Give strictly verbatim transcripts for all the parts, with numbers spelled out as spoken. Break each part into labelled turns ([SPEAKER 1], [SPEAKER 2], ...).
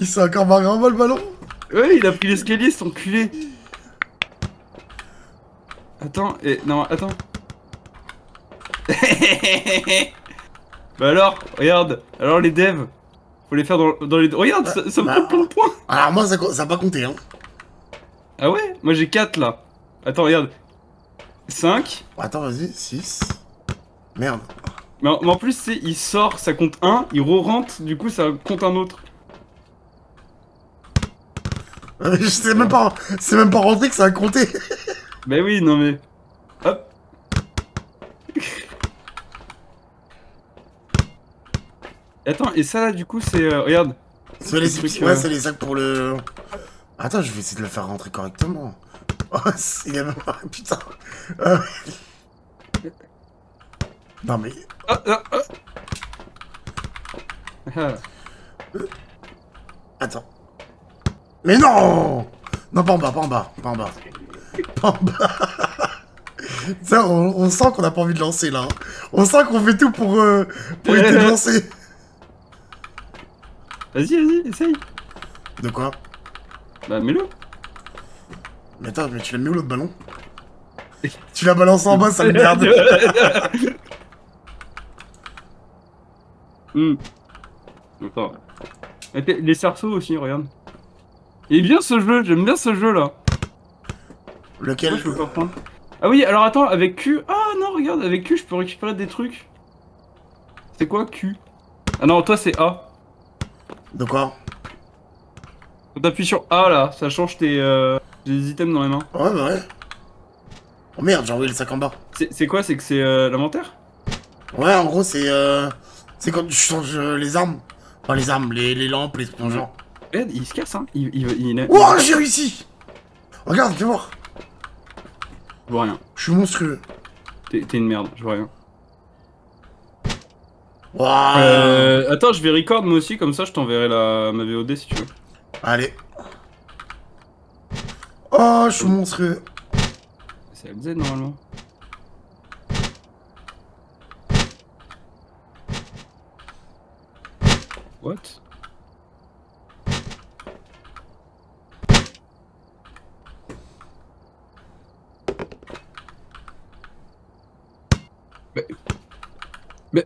[SPEAKER 1] Il s'est encore marré en bas le ballon.
[SPEAKER 2] Ouais, il a pris l'escalier, cet enculé. Attends, et... non, attends. Bah alors, regarde. Alors les devs, faut les faire dans, dans les... Regarde, ça, ça me
[SPEAKER 1] Bah,
[SPEAKER 2] prend plein de points.
[SPEAKER 1] Alors moi, ça, ça a pas compté, hein.
[SPEAKER 2] Ah ouais? Moi j'ai quatre là. Attends, regarde. cinq.
[SPEAKER 1] Attends, vas-y, six. Merde.
[SPEAKER 2] Mais en, mais en plus, c'est il sort, ça compte un, il re-rentre, du coup ça compte un autre.
[SPEAKER 1] Je sais même pas, c'est même pas rentré que ça a compté.
[SPEAKER 2] Bah oui, non mais... Hop. Attends, et ça là, du coup, c'est... euh, regarde.
[SPEAKER 1] C'est les,
[SPEAKER 2] trucs,
[SPEAKER 1] ouais,
[SPEAKER 2] euh,
[SPEAKER 1] c'est les sacs pour le... Attends, je vais essayer de le faire rentrer correctement. Oh, il est même pas... Putain. Euh... Non mais...
[SPEAKER 2] Ah, ah, ah. Ah.
[SPEAKER 1] Attends. Mais non. Non, pas en bas, pas en bas, pas en bas. Pas en bas. Ça, on, on sent qu'on a pas envie de lancer, là. On sent qu'on fait tout pour, euh, pour éviter de lancer.
[SPEAKER 2] Vas-y, vas-y, essaye.
[SPEAKER 1] De quoi?
[SPEAKER 2] Bah mets-le.
[SPEAKER 1] Mais attends, mais tu l'as mis où l'autre ballon? Tu l'as balancé en bas, ça me merde.
[SPEAKER 2] Hmm. Attends. Attends, les cerceaux aussi, regarde. Il est bien ce jeu, j'aime bien ce jeu là.
[SPEAKER 1] Lequel?
[SPEAKER 2] Moi, je peux pas prendre. Ah oui, alors attends, avec Q. Ah non, regarde, avec Q, je peux récupérer des trucs. C'est quoi Q? Ah non, toi c'est A.
[SPEAKER 1] De quoi?
[SPEAKER 2] Quand t'appuies sur A là, ça change tes, euh, des items dans les mains.
[SPEAKER 1] Ouais, bah ouais. Oh merde, j'ai envoyé le sac en bas.
[SPEAKER 2] C'est quoi? C'est que c'est euh, l'inventaire?
[SPEAKER 1] Ouais, en gros, c'est euh, c'est quand tu changes euh, les armes. Enfin, les armes, les, les lampes, les trucs dans le genre.
[SPEAKER 2] Regarde, il se casse, hein. Il, il, il, il...
[SPEAKER 1] Oh, j'ai réussi! Regarde, fais voir.
[SPEAKER 2] Je vois rien.
[SPEAKER 1] Je suis monstrueux.
[SPEAKER 2] T'es une merde, je vois rien.
[SPEAKER 1] Waouh.
[SPEAKER 2] Euh, attends, je vais record moi aussi, comme ça je t'enverrai la ma V O D si tu veux.
[SPEAKER 1] Allez. Oh, je suis monstrueux.
[SPEAKER 2] C'est L Z normalement. What? Mais... Mais...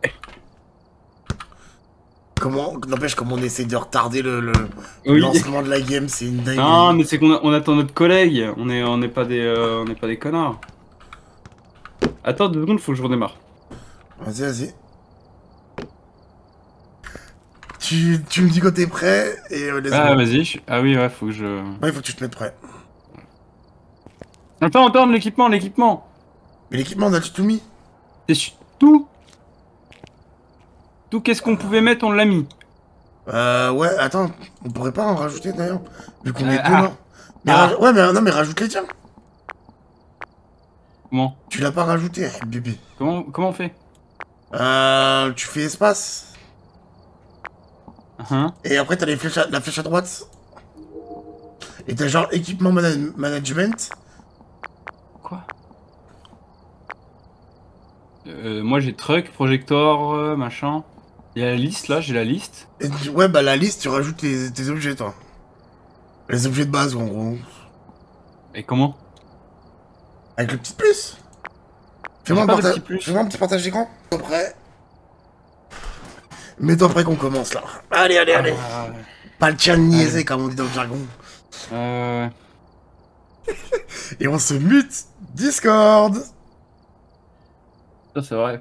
[SPEAKER 1] Comment, n'empêche, comment on essaie de retarder le, le,
[SPEAKER 2] Oui.
[SPEAKER 1] le lancement de la game, c'est une dinguerie.
[SPEAKER 2] Non, mais c'est qu'on on attend notre collègue. On est, on n'est pas des, euh, on n'est pas des connards. Attends deux secondes, faut que je redémarre.
[SPEAKER 1] Vas-y, vas-y. Tu, tu me dis quand t'es prêt et euh,
[SPEAKER 2] Ah,
[SPEAKER 1] laisse-moi.
[SPEAKER 2] vas-y. Je... Ah oui, ouais, faut que je...
[SPEAKER 1] Ouais, il faut que tu te mettes prêt.
[SPEAKER 2] Attends, attends, l'équipement, l'équipement.
[SPEAKER 1] Mais l'équipement, on a tout mis.
[SPEAKER 2] C'est tout. Tout, qu'est-ce qu'on pouvait mettre, on l'a mis.
[SPEAKER 1] Euh, ouais, attends, on pourrait pas en rajouter d'ailleurs, vu qu'on
[SPEAKER 2] Euh,
[SPEAKER 1] est deux
[SPEAKER 2] ah.
[SPEAKER 1] là. Mais
[SPEAKER 2] Ah.
[SPEAKER 1] raj- ouais, mais non, mais rajoute les tiens.
[SPEAKER 2] Comment?
[SPEAKER 1] Tu l'as pas rajouté, bébé.
[SPEAKER 2] Comment, comment on fait?
[SPEAKER 1] Euh, tu fais espace.
[SPEAKER 2] Hein?
[SPEAKER 1] Et après, t'as les flèches à- la flèche à droite. Et t'as genre équipement mana- management.
[SPEAKER 2] Quoi? Euh, moi j'ai truck, projector, euh, machin. Il y a la liste là, j'ai la liste.
[SPEAKER 1] Et tu- ouais, bah la liste, tu rajoutes tes, tes objets, toi. Les objets de base, en gros.
[SPEAKER 2] Et comment?
[SPEAKER 1] Avec le petit plus. Fais-moi un,
[SPEAKER 2] J'ai pas de
[SPEAKER 1] parta-
[SPEAKER 2] petit plus.
[SPEAKER 1] Fais-moi un petit partage d'écran. Mets-toi prêt. Mets-toi prêt qu'on commence là. Allez, allez, allez.
[SPEAKER 2] Ah,
[SPEAKER 1] Pas le tien niaisé, comme on dit dans le jargon.
[SPEAKER 2] euh...
[SPEAKER 1] Et on se mute Discord.
[SPEAKER 2] Ça c'est vrai.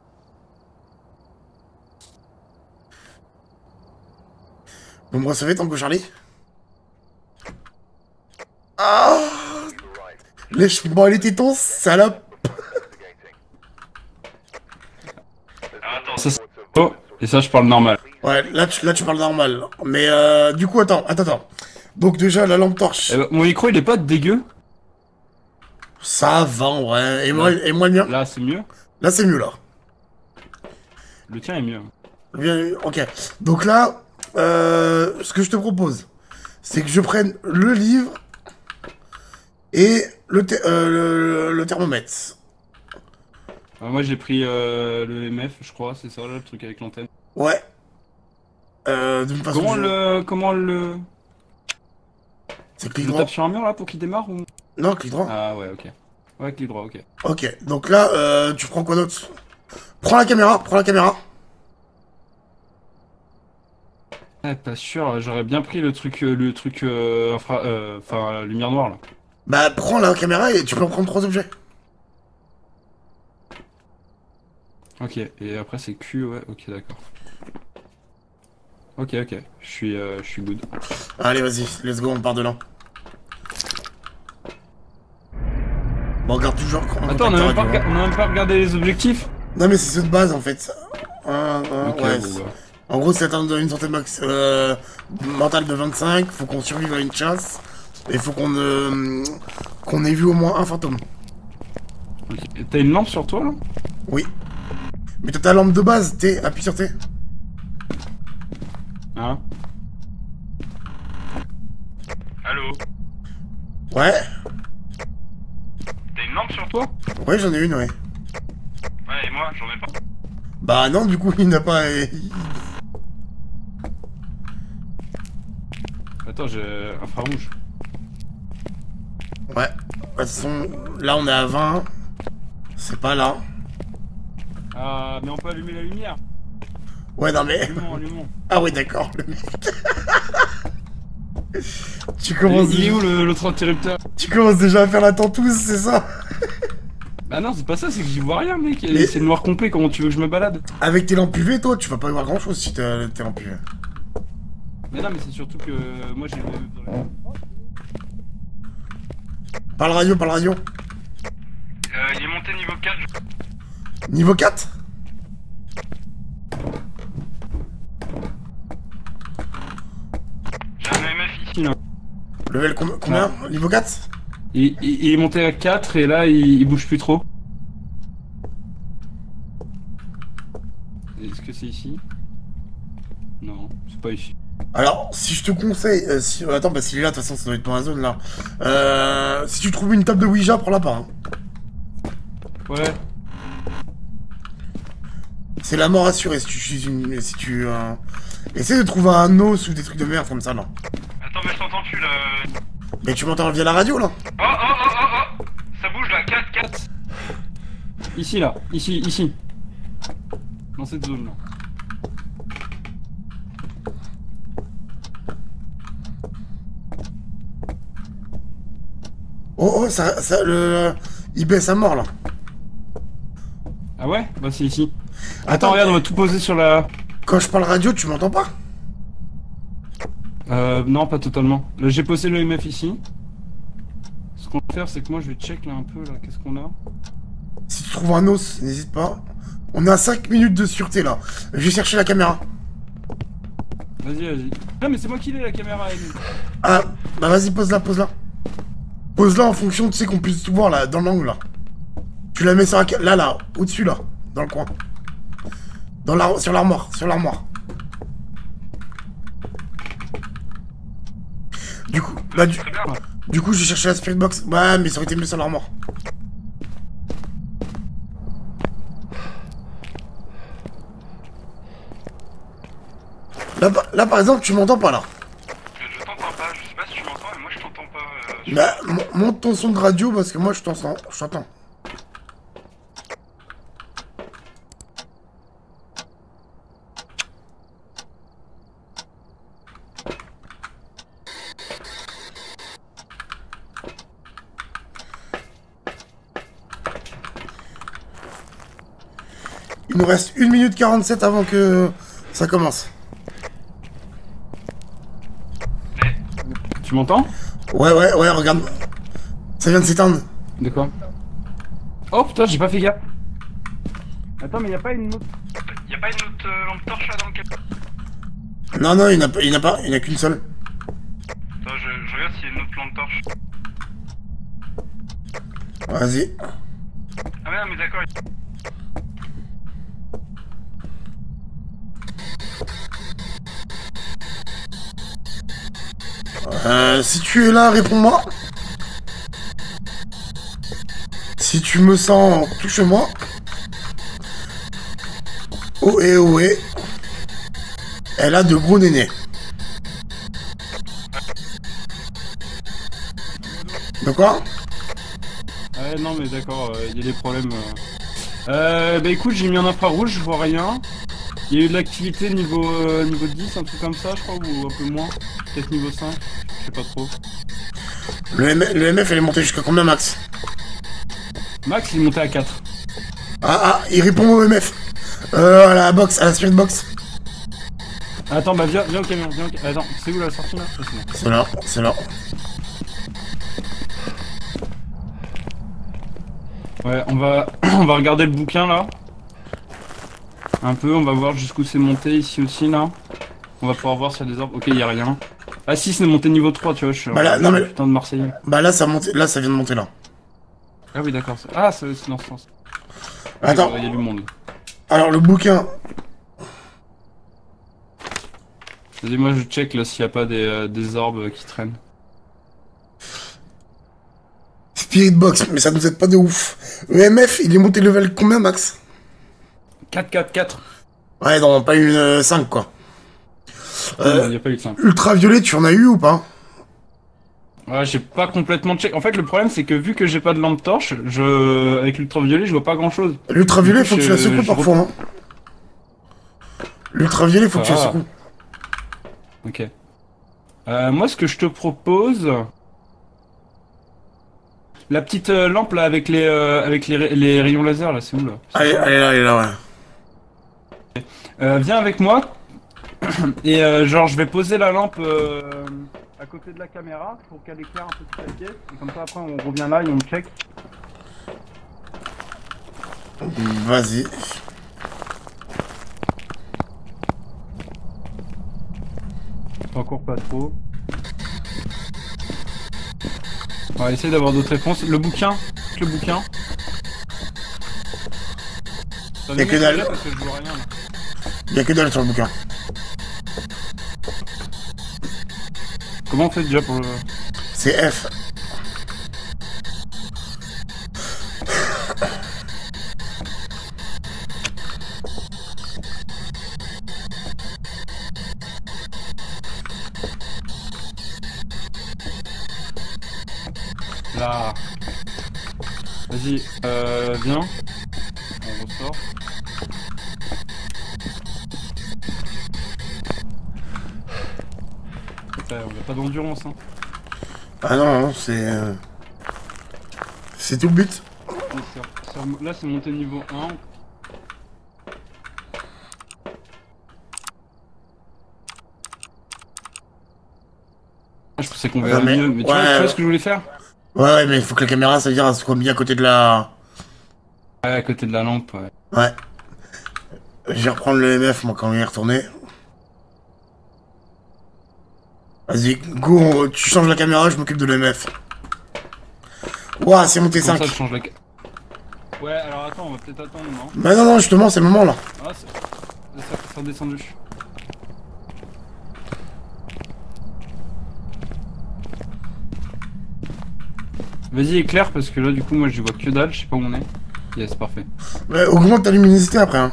[SPEAKER 1] Vous me recevez, Tango Charlie? Ah, lèche-moi les tétons, salope.
[SPEAKER 2] Ça c'est... Oh, et ça je parle normal.
[SPEAKER 1] Ouais, là tu, là tu parles normal. Mais euh, du coup, attends, attends, attends. Donc déjà, la lampe torche.
[SPEAKER 2] Eh ben, mon micro il est pas dégueu.
[SPEAKER 1] Ça va, ouais. Et moi, et moi le mien?
[SPEAKER 2] Là c'est mieux.
[SPEAKER 1] Là, c'est mieux, là.
[SPEAKER 2] Le tien est mieux.
[SPEAKER 1] Bien, ok. Donc là, euh, ce que je te propose, c'est que je prenne le livre et le, th- euh, le, le thermomètre.
[SPEAKER 2] Euh, moi j'ai pris euh, le M F je crois, c'est ça là, le truc avec l'antenne.
[SPEAKER 1] Ouais. Euh, d'une façon...
[SPEAKER 2] Comment le... Comment le...
[SPEAKER 1] C'est clic
[SPEAKER 2] On
[SPEAKER 1] droit.
[SPEAKER 2] tape sur un mur là pour qu'il démarre ou...
[SPEAKER 1] Non, clic droit.
[SPEAKER 2] Ah ouais, ok. Ouais, clic droit, ok.
[SPEAKER 1] Ok, donc là, euh, tu prends quoi d'autre? Prends la caméra, prends la caméra.
[SPEAKER 2] Ouais, pas sûr, j'aurais bien pris le truc, euh, le truc, euh, infra... euh, Enfin, lumière noire là.
[SPEAKER 1] Bah, prends la caméra et tu peux en prendre trois objets.
[SPEAKER 2] Ok, et après c'est Q, ouais, ok, d'accord. Ok, ok, je suis, euh, je suis good.
[SPEAKER 1] Allez, vas-y, let's go, on part de là. Bon, regarde toujours...
[SPEAKER 2] Attends, on a, même pas rega- on a même pas regardé les objectifs.
[SPEAKER 1] Non, mais c'est ceux de base, en fait. Euh, euh,
[SPEAKER 2] Ok,
[SPEAKER 1] ouais,
[SPEAKER 2] bon,
[SPEAKER 1] c'est-
[SPEAKER 2] bah.
[SPEAKER 1] En gros, c'est atteindre une santé max euh, mentale de vingt-cinq, faut qu'on survive à une chasse, et faut qu'on euh, qu'on ait vu au moins un fantôme.
[SPEAKER 2] Ok. T'as une lampe sur toi là?
[SPEAKER 1] Oui. Mais t'as ta lampe de base, T, appuie sur T.
[SPEAKER 2] Hein? Allô?
[SPEAKER 1] Ouais.
[SPEAKER 2] T'as une lampe sur toi?
[SPEAKER 1] Ouais, j'en ai une, ouais.
[SPEAKER 2] Ouais, et moi, j'en ai pas.
[SPEAKER 1] Bah non, du coup, il n'a pas... il-
[SPEAKER 2] Attends, j'ai infrarouge.
[SPEAKER 1] Ouais. De toute façon, là, on est à vingt. C'est pas là.
[SPEAKER 2] Ah, mais on peut allumer la lumière.
[SPEAKER 1] Ouais, non, mais...
[SPEAKER 2] Allumons, allumons.
[SPEAKER 1] Ah ouais, d'accord, le mec. Tu commences,
[SPEAKER 2] Il est
[SPEAKER 1] déjà...
[SPEAKER 2] où le- l'autre interrupteur?
[SPEAKER 1] tu commences déjà à faire la tentouse, c'est ça?
[SPEAKER 2] Bah non, c'est pas ça, c'est que j'y vois rien, mec.
[SPEAKER 1] Mais-
[SPEAKER 2] C'est noir complet, comment tu veux que je me balade?
[SPEAKER 1] Avec tes lampes U V, toi, tu vas pas voir grand-chose si t'as tes lampes U V.
[SPEAKER 2] Mais non, mais c'est surtout que moi j'ai le...
[SPEAKER 1] Parle radio, parle radio.
[SPEAKER 2] Euh, il est monté niveau quatre. Je...
[SPEAKER 1] Niveau quatre?
[SPEAKER 2] J'ai un M F ici, là.
[SPEAKER 1] Level com combien? Niveau quatre?
[SPEAKER 2] Il, il- il est monté à quatre et là il, il bouge plus trop. Est-ce que c'est ici? Non, c'est pas ici.
[SPEAKER 1] Alors, si je te conseille... euh, si... euh, Attends, bah s'il est là, de toute façon, ça doit être dans la zone, là. Euh... Si tu trouves une table de Ouija, prends-la pas, hein.
[SPEAKER 2] Ouais.
[SPEAKER 1] C'est la mort assurée si tu utilises une... Si tu... Euh... Essaie de trouver un os ou des trucs de merde comme ça, là.
[SPEAKER 2] Attends, mais je t'entends plus là.
[SPEAKER 1] Mais tu m'entends via la radio, là?
[SPEAKER 2] Oh oh oh oh oh! Ça bouge là, quatre, quatre! Ici là, ici, ici. Dans cette zone là.
[SPEAKER 1] Oh, oh, ça... ça le... Il baisse à mort, là.
[SPEAKER 2] Ah ouais? Bah c'est ici. Attends,
[SPEAKER 1] Attends,
[SPEAKER 2] regarde, on va tout poser sur la...
[SPEAKER 1] Quand je parle radio, tu m'entends pas?
[SPEAKER 2] Euh, non, pas totalement. Là, j'ai posé le M F ici. Ce qu'on va faire, c'est que moi, je vais check là un peu, là, qu'est-ce qu'on a.
[SPEAKER 1] Si tu trouves un os, n'hésite pas. On est à cinq minutes de sûreté, là. Je vais chercher la caméra.
[SPEAKER 2] Vas-y, vas-y. Non, mais c'est moi qui l'ai, la caméra, Emile.
[SPEAKER 1] Ah, bah vas-y, pose-la, pose-la. Pose-la en fonction, tu sais, qu'on puisse tout voir, là, dans l'angle, là. Tu la mets sur la... ca- Là, là, au-dessus, là. Dans le coin. Dans la... Sur l'armoire, sur l'armoire. Du coup, bah, du...
[SPEAKER 2] Très bien, là.
[SPEAKER 1] du coup, j'ai cherché la spirit box. Ouais, mais ça aurait été mieux sur l'armoire. Là, par- là, par exemple, tu m'entends pas, là.
[SPEAKER 2] Je t'entends pas, je sais pas si tu m'entends, mais moi, je t'entends pas. Euh,
[SPEAKER 1] Bah, mon- monte ton son de radio, parce que moi, je t'entends. Je t'entends. Il nous reste une minute quarante-sept avant que ça commence.
[SPEAKER 2] Tu m'entends?
[SPEAKER 1] Ouais, ouais, ouais, regarde. Ça vient de s'éteindre.
[SPEAKER 2] De quoi? Oh putain, j'ai pas fait gaffe. Attends, mais y'a pas une autre... Y'a pas une autre euh, lampe torche là dans le cadre?
[SPEAKER 1] Non, non, il n'y en a pas, il n'y en a pas, il n'y en a qu'une seule.
[SPEAKER 2] Attends, je, je regarde s'il y a une autre lampe torche.
[SPEAKER 1] Vas-y.
[SPEAKER 2] Ah mais non, mais d'accord.
[SPEAKER 1] Euh, si tu es là, réponds-moi. Si tu me sens, touche-moi. Oh et oh et. Elle a de gros nénés. De quoi?
[SPEAKER 2] Ouais, non, mais d'accord, il euh, y a des problèmes. Euh... euh, bah écoute, j'ai mis en infrarouge, je vois rien. Il y a eu de l'activité niveau, euh, niveau dix, un truc comme ça, je crois, ou un peu moins. Peut-être niveau cinq, je sais pas trop.
[SPEAKER 1] Le, M le M F, elle est montée jusqu'à combien, Max?
[SPEAKER 2] Max, il est monté à quatre.
[SPEAKER 1] Ah, ah, il répond au M F. Euh, à la box, à la spirit box.
[SPEAKER 2] Attends, bah viens, viens au camion, viens au camion. Attends, c'est où la sortie là?
[SPEAKER 1] C'est là, c'est là.
[SPEAKER 2] Ouais, on va, on va regarder le bouquin là. Un peu, on va voir jusqu'où c'est monté ici aussi là. On va pouvoir voir s'il y a des arbres. Ok, il y a rien. Ah si, c'est monté niveau trois, tu vois, je suis
[SPEAKER 1] bah là,
[SPEAKER 2] un
[SPEAKER 1] non, mais...
[SPEAKER 2] putain de Marseillais.
[SPEAKER 1] Bah là ça, monte... là, ça vient de monter là.
[SPEAKER 2] Ah oui, d'accord. Ah, c'est dans ce sens.
[SPEAKER 1] Attends.
[SPEAKER 2] Il y a du monde.
[SPEAKER 1] Alors, le bouquin...
[SPEAKER 2] Vas-y, moi je check là s'il n'y a pas des, euh, des orbes qui traînent.
[SPEAKER 1] Spirit box, mais ça nous aide pas de ouf. Le M F, il est monté level combien, Max?
[SPEAKER 2] quatre, quatre, quatre.
[SPEAKER 1] Ouais, non, pas une euh, cinq, quoi.
[SPEAKER 2] Euh, il n'y a pas eu de cinq.
[SPEAKER 1] Ultraviolet, tu en as eu ou pas?
[SPEAKER 2] Ouais, j'ai pas complètement check. En fait, le problème, c'est que vu que j'ai pas de lampe torche, je... avec l'ultraviolet, je vois pas grand chose.
[SPEAKER 1] L'ultraviolet, faut que tu la secoues parfois. Hein. L'ultraviolet, faut
[SPEAKER 2] ah.
[SPEAKER 1] que tu la secoues.
[SPEAKER 2] Ok. Euh, moi, ce que je te propose... La petite euh, lampe là avec les euh, avec les, ra les rayons laser là, c'est où là?
[SPEAKER 1] Elle est là, elle est là, ouais.
[SPEAKER 2] Euh, viens avec moi. Et euh, genre, je vais poser la lampe euh, à côté de la caméra pour qu'elle éclaire un peu toute la pièce. Et comme ça, après, on revient là et on check.
[SPEAKER 1] Vas-y.
[SPEAKER 2] Encore pas trop. On va essayer d'avoir d'autres réponses. Le bouquin, le bouquin.
[SPEAKER 1] Y'a que dalle.
[SPEAKER 2] Parce que je vois rien, là.
[SPEAKER 1] Y'a que dalle sur le bouquin.
[SPEAKER 2] Comment on fait déjà pour le...
[SPEAKER 1] C'est F.
[SPEAKER 2] Là. Vas-y, euh, viens. On ressort. Putain, on a pas d'endurance, hein.
[SPEAKER 1] Ah non, non, c'est... Euh... C'est tout le but.
[SPEAKER 2] Là, c'est monté niveau un. Je pensais qu'on verrait
[SPEAKER 1] mais...
[SPEAKER 2] mieux, mais tu,
[SPEAKER 1] ouais,
[SPEAKER 2] vois, tu vois
[SPEAKER 1] ouais.
[SPEAKER 2] ce que je voulais faire?
[SPEAKER 1] Ouais, ouais, mais il faut que la caméra, ça veut dire, elle soit bien à côté de la...
[SPEAKER 2] Ouais, à côté de la lampe, ouais.
[SPEAKER 1] Ouais. Je vais reprendre le M F, moi, quand on y est retourné. Vas-y, go, on... tu changes la caméra, je m'occupe de l'E M F. Ouah, c'est monté cinq.
[SPEAKER 2] Ça, je change la... Ouais, alors attends, on va peut-être attendre, non?
[SPEAKER 1] Bah non, non, justement, c'est le moment, là.
[SPEAKER 2] Ah, ça, ça redescendu. Vas-y, éclaire, parce que là, du coup, moi, je vois que dalle, je sais pas où on est. Yes, parfait.
[SPEAKER 1] Ouais, augmente ta luminosité après, hein.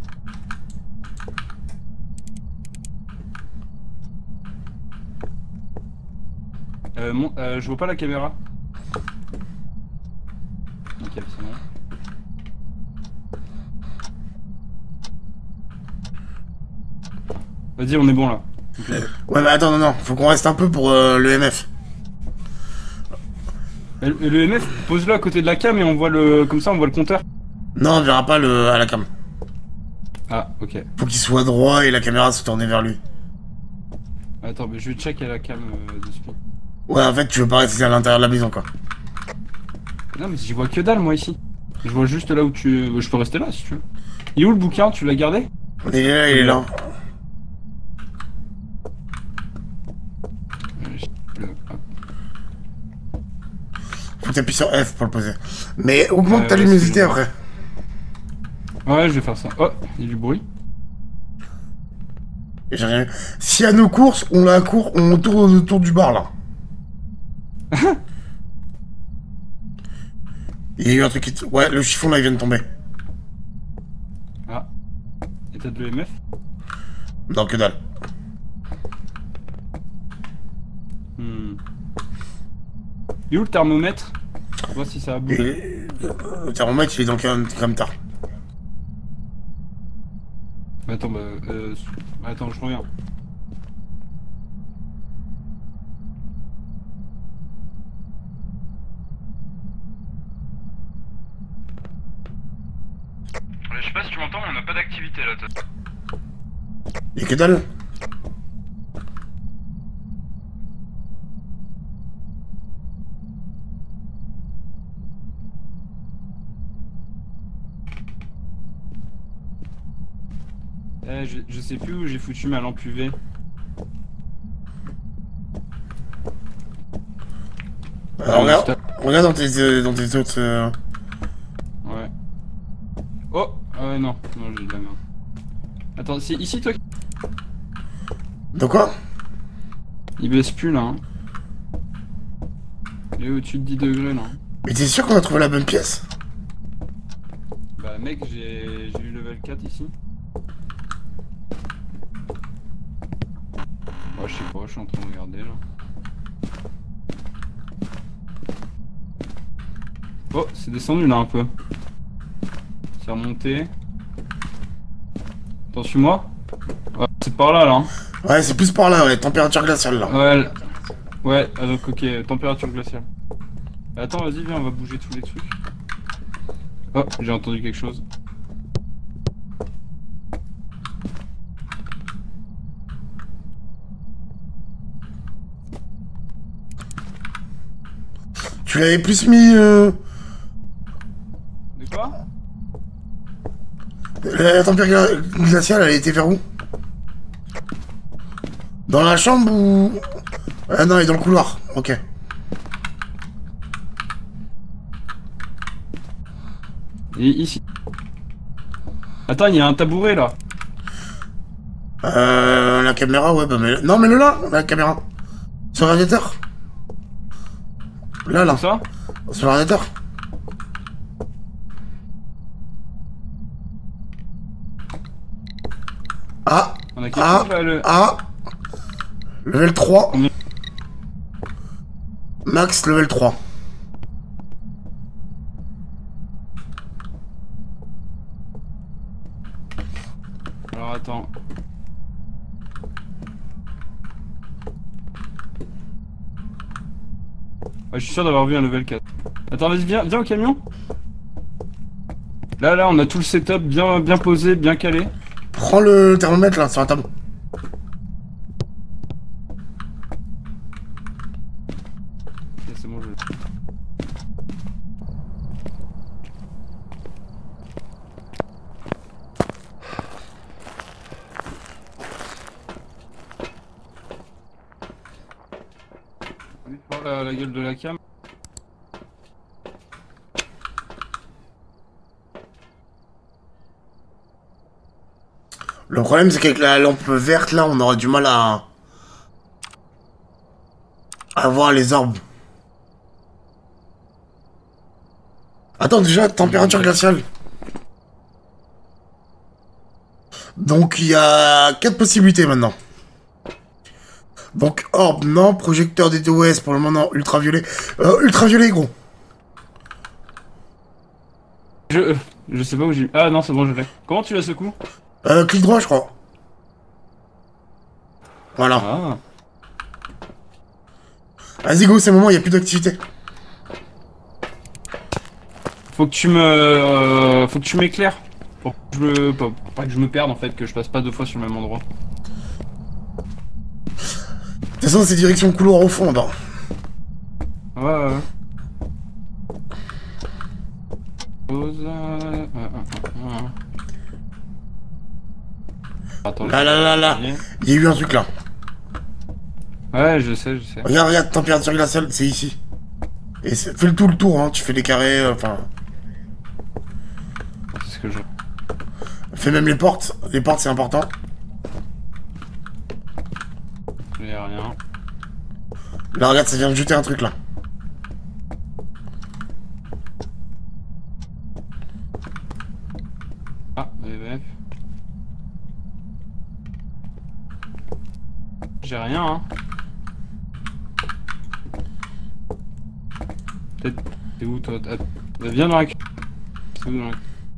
[SPEAKER 2] Euh, mon, euh, je vois pas la caméra. Nickel, c'est bon. Vas-y, on est bon là. Okay.
[SPEAKER 1] Ouais, mais attends, non, non, faut qu'on reste un peu pour euh, le M F.
[SPEAKER 2] Le, le M F, pose-le à côté de la cam et on voit le. Comme ça, on voit le compteur.
[SPEAKER 1] Non, on verra pas le à la cam.
[SPEAKER 2] Ah, ok.
[SPEAKER 1] Faut qu'il soit droit et la caméra se tourner vers lui.
[SPEAKER 2] Attends, mais je vais check à la cam euh, dessus.
[SPEAKER 1] Ouais, en fait, tu veux pas rester à l'intérieur de la maison, quoi.
[SPEAKER 2] Non, mais j'y vois que dalle, moi, ici. Je vois juste là où tu... Je peux rester là, si tu veux. Il est où, le bouquin? Tu l'as gardé?
[SPEAKER 1] Il est là, il est là. Faut que t'appuies sur F pour le poser. Mais augmente euh, ta ouais, luminosité après.
[SPEAKER 2] Ouais, je vais faire ça. Oh, il y a du bruit.
[SPEAKER 1] J'ai rien. Si à nos courses, on la court, on tourne autour du bar, là. Il y a eu un truc qui... Ouais, le chiffon, là, il vient de tomber.
[SPEAKER 2] Ah. Et t'as de l'E M F?
[SPEAKER 1] Non, que dalle.
[SPEAKER 2] Hmm. Il est où le thermomètre? On voit si ça a bougé.
[SPEAKER 1] Et... Le thermomètre, il est dans quel camtar.
[SPEAKER 2] Attends, bah... Euh... Attends, je reviens. Je sais pas si tu m'entends, mais on n'a pas d'activité là.
[SPEAKER 1] Et que dalle.
[SPEAKER 2] Eh, je, je sais plus où j'ai foutu ma lampe U V.
[SPEAKER 1] Alors, regarde, regarde dans tes, euh, dans tes autres... Euh...
[SPEAKER 2] Ouais. Oh! Ah ouais, non. Non, j'ai de la merde. Attends, c'est ici toi qui...
[SPEAKER 1] De quoi?
[SPEAKER 2] Il baisse plus là. Hein. Il est au-dessus de dix degrés là.
[SPEAKER 1] Mais t'es sûr qu'on a trouvé la bonne pièce?
[SPEAKER 2] Bah mec, j'ai eu level quatre ici. Ouais, je sais pas, je suis en train de regarder là. Oh, c'est descendu là un peu. C'est remonté. Attends, suis-moi. Ouais, c'est par là là. Hein.
[SPEAKER 1] Ouais, c'est plus par là, ouais, température glaciale là.
[SPEAKER 2] Ouais, ouais, ah, donc ok, température glaciale. Attends, vas-y, viens, on va bouger tous les trucs. Oh, j'ai entendu quelque chose.
[SPEAKER 1] Tu l'avais plus mis... Euh...
[SPEAKER 2] De quoi?
[SPEAKER 1] La, la température glaciale, elle était vers où? Dans la chambre ou... Ah non, elle est dans le couloir, ok.
[SPEAKER 2] Et ici. Attends, il y a un tabouret là.
[SPEAKER 1] Euh... La caméra, ouais, bah mais... Non, mais le là, la caméra. Sur le radiateur. Là, là.
[SPEAKER 2] Ça?
[SPEAKER 1] Sur le radiateur. Ah.
[SPEAKER 2] On a quelque
[SPEAKER 1] Ah.
[SPEAKER 2] chose là, le...
[SPEAKER 1] Ah. Level trois.
[SPEAKER 2] On est...
[SPEAKER 1] Max level trois.
[SPEAKER 2] Alors attends. Ouais, je suis sûr d'avoir vu un level quatre. Attends, vas-y, viens, viens au camion. Là, là, on a tout le setup bien, bien posé, bien calé.
[SPEAKER 1] Prends le thermomètre là, sur la table.
[SPEAKER 2] Ok, c'est bon, je... Oh, la, la gueule de la cam.
[SPEAKER 1] Le problème c'est qu'avec la lampe verte là, on aura du mal à... à voir les orbes. Attends, déjà, température glaciale. Donc il y a quatre possibilités maintenant. Donc orbe, non. Projecteur D D O S pour le moment, ultraviolet. Euh, ultraviolet, gros.
[SPEAKER 2] Je... Je sais pas où j'ai... Ah non, c'est bon, je l'ai. Comment tu la secoues?
[SPEAKER 1] Euh, clic droit, je crois. Voilà.
[SPEAKER 2] Ah.
[SPEAKER 1] Vas-y, go, c'est le moment, il n'y a plus d'activité.
[SPEAKER 2] Faut que tu me... Euh, faut que tu m'éclaires. Pour que je me... Pas, pas que je me perde en fait, que je passe pas deux fois sur le même endroit.
[SPEAKER 1] De toute façon, c'est direction couloir au fond, là.
[SPEAKER 2] Ouais, ouais, ouais. Pause... Euh... euh, euh, euh. Attends,
[SPEAKER 1] Là, là, là, là. Il y a eu un truc là.
[SPEAKER 2] Ouais, je sais, je sais.
[SPEAKER 1] Regarde, regarde, température glaciale, c'est ici. Et fais le tout le tour, hein. Tu fais les carrés, enfin... Euh,
[SPEAKER 2] C'est ce que je...
[SPEAKER 1] Fais même les portes. Les portes, c'est important.
[SPEAKER 2] J'ai rien.
[SPEAKER 1] Là, regarde, ça vient de jeter un truc là.
[SPEAKER 2] Ah, V V F. J'ai rien, hein. Peut-être. T'es où toi? Ah, viens dans la. C'est où dans la.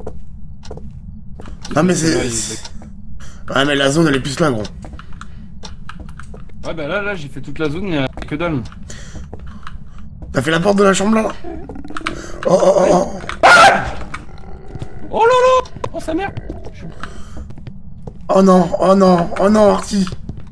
[SPEAKER 1] Non mais c'est... Ouais mais la zone elle est plus là gros.
[SPEAKER 2] Ouais bah là, là j'ai fait toute la zone, il y a que dalle.
[SPEAKER 1] T'as fait la porte de la chambre là? Oh oh oh oh.
[SPEAKER 2] Ah oh là là. Oh sa mère.
[SPEAKER 1] Oh non, oh non, oh non Artie.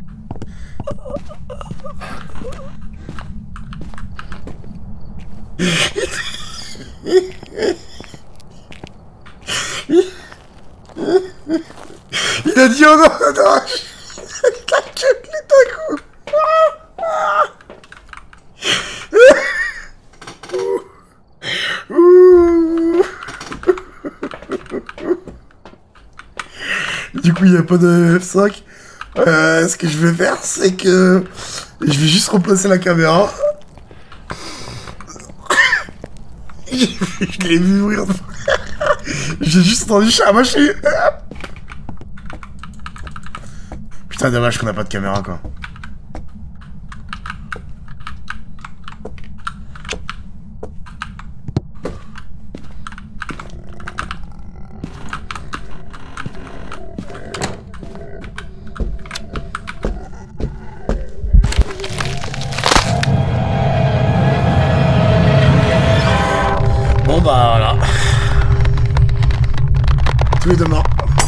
[SPEAKER 1] Il a dit oh non, oh non. Il a gueulé d'un coup. Du coup il n'y a pas de F cinq. Euh, ce que je vais faire c'est que je vais juste replacer la caméra. Je l'ai vu ouvrir. J'ai juste entendu chamacher. Putain, dommage qu'on n'a pas de caméra quoi. Bon bah voilà. Tous les deux morts.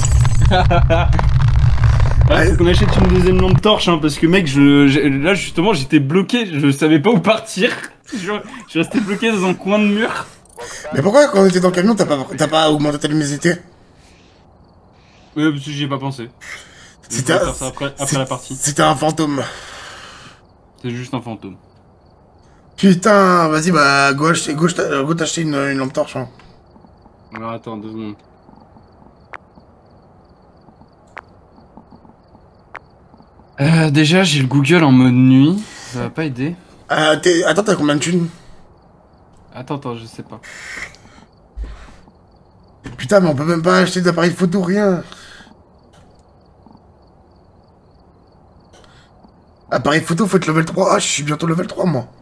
[SPEAKER 2] Ouais, faut qu'on achète une deuxième lampe torche, hein, parce que mec, je, je- là justement j'étais bloqué, je savais pas où partir. Je, je suis resté bloqué dans un coin de mur.
[SPEAKER 1] Mais pourquoi quand on était dans le camion t'as pas, t'as pas augmenté ta luminosité?
[SPEAKER 2] Ouais, parce que j'y ai pas pensé.
[SPEAKER 1] C'était
[SPEAKER 2] Je vais
[SPEAKER 1] un...
[SPEAKER 2] faire ça après, après la partie.
[SPEAKER 1] C'était un fantôme.
[SPEAKER 2] C'est juste un fantôme.
[SPEAKER 1] Putain, vas-y bah go acheter, go, acheter- go t'acheter une, une lampe torche. Hein.
[SPEAKER 2] Alors attends deux secondes. Euh, déjà j'ai le Google en mode nuit, ça va pas aider.
[SPEAKER 1] Euh, t'es- attends, t'as combien de thunes?
[SPEAKER 2] Attends, attends, je sais pas.
[SPEAKER 1] Putain, mais on peut même pas acheter d'appareil photo, rien. Appareil photo, faut être level trois. Ah, je suis bientôt level trois, moi.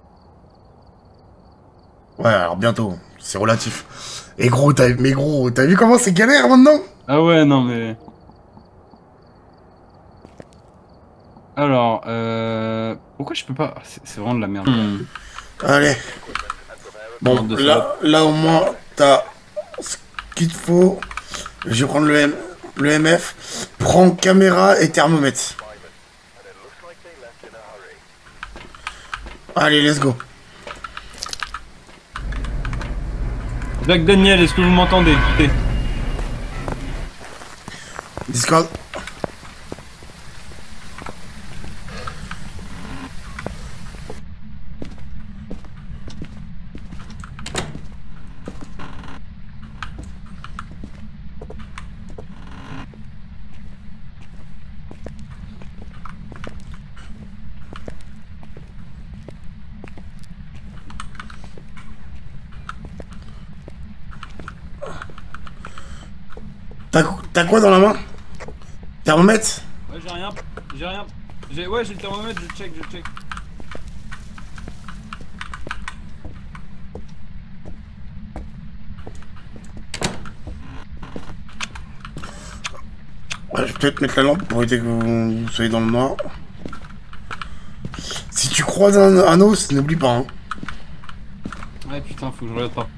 [SPEAKER 1] Ouais, alors bientôt, c'est relatif. Et gros, t'as mais gros, t'as vu comment c'est galère maintenant?
[SPEAKER 2] Ah ouais, non mais... Alors, euh... pourquoi je peux pas... C'est c'est vraiment de la merde. Hmm.
[SPEAKER 1] Allez. Bon,
[SPEAKER 2] De
[SPEAKER 1] là, là au moins, t'as ce qu'il te faut. Je vais prendre le, M... le M F. Prends caméra et thermomètre. Allez, let's go.
[SPEAKER 2] Black Daniel, est-ce que vous m'entendez?
[SPEAKER 1] Discord. T'as t'as quoi dans la main? Thermomètre?
[SPEAKER 2] Ouais, j'ai rien, j'ai rien. J'ai... Ouais, j'ai le thermomètre, je check, je check.
[SPEAKER 1] Ouais, je vais peut-être mettre la lampe pour éviter que vous, vous soyez dans le noir. Si tu croises un, un os, n'oublie pas. Hein.
[SPEAKER 2] Ouais, putain, faut que je regarde pas.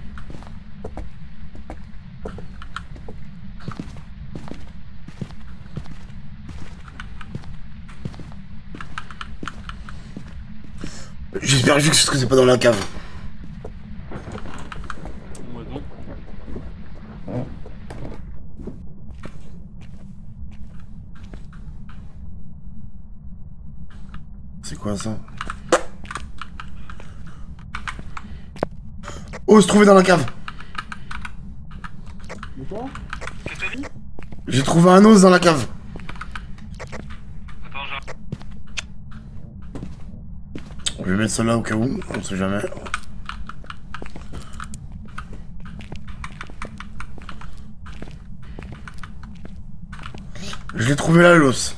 [SPEAKER 1] J'espère juste que c'est pas dans la cave.
[SPEAKER 2] Ouais, donc.
[SPEAKER 1] C'est quoi ça? Oh, se trouver dans la cave.
[SPEAKER 2] De quoi? Qu'est-ce que t'as dit?
[SPEAKER 1] J'ai trouvé un os dans la cave.
[SPEAKER 2] Attends, j'ai...
[SPEAKER 1] Je vais mettre ça là au cas où, on sait jamais. Je l'ai trouvé là, l'os.